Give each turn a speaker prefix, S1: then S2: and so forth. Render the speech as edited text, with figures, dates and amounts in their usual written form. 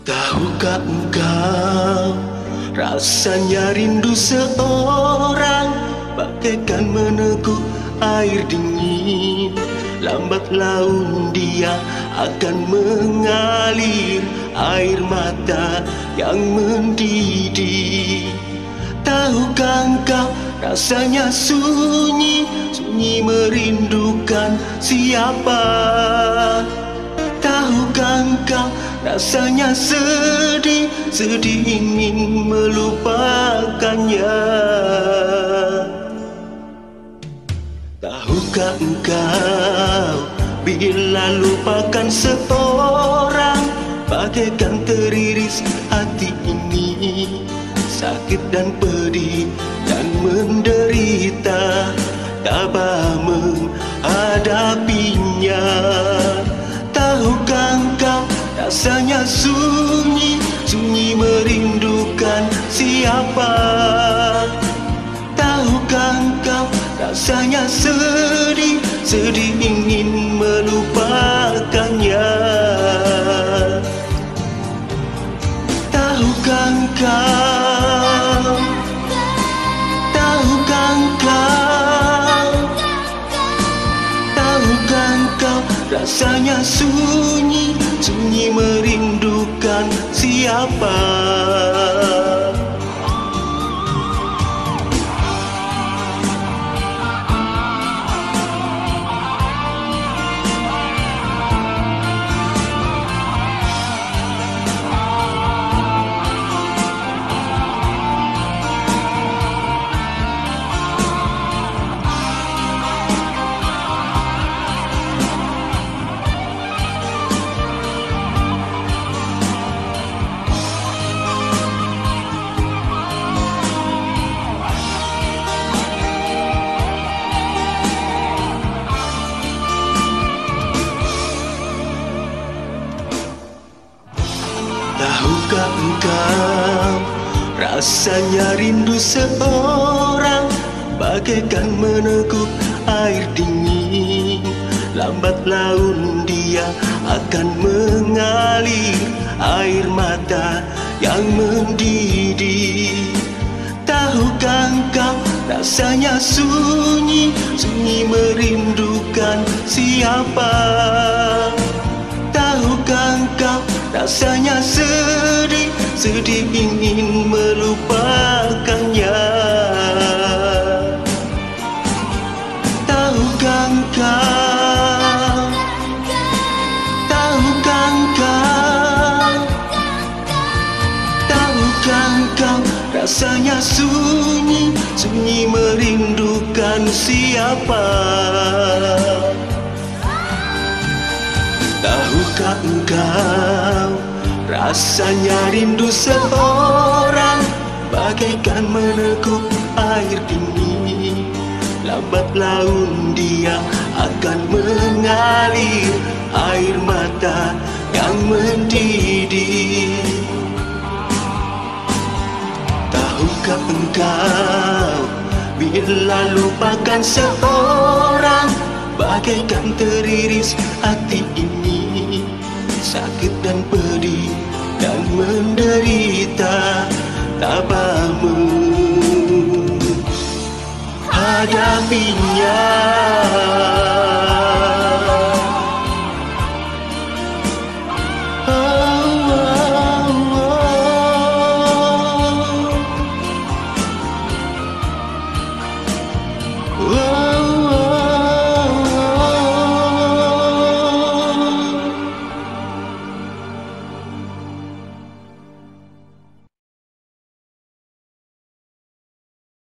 S1: Tahukah engkau rasanya rindu seorang bagaikan meneguk air dingin. Lambat laun dia akan mengalir air mata yang mendidih. Tahukah engkau rasanya sunyi, sunyi merindukan siapa? Tahukah engkau rasanya sedih, sedih ingin melupakannya? Tahukah engkau bila lupakan seorang bagaikan teriris hati ini, sakit dan pedih dan menderita, tabah menghadapinya. Tahukah engkau rasanya sunyi, sunyi merindukan siapa? Tahukah engkau rasanya sedih, sedih ingin melupakannya? Tahukah engkau, tahukah engkau, tahukah engkau rasanya sunyi, sunyi merindukan siapa? Tahukah engkau rasanya rindu seorang bagaikan meneguk air dingin. Lambat laun dia akan mengalir air mata yang mendidih. Tahukah engkau rasanya sunyi, sunyi merindukan siapa? Tahukah engkau rasanya sedih, sedih ingin melupakannya? Tahukah engkau, tahukah engkau, tahukah engkau rasanya sunyi, sunyi merindukan siapa? Tahukah engkau rasanya rindu seorang bagaikan meneguk air dingin. Lambat laun dia akan mengalir air mata yang mendidih. Tahukah engkau bila lupakan seorang bagaikan teriris hati ini, sakit dan pedih dan menderita, tabah menghadapinya.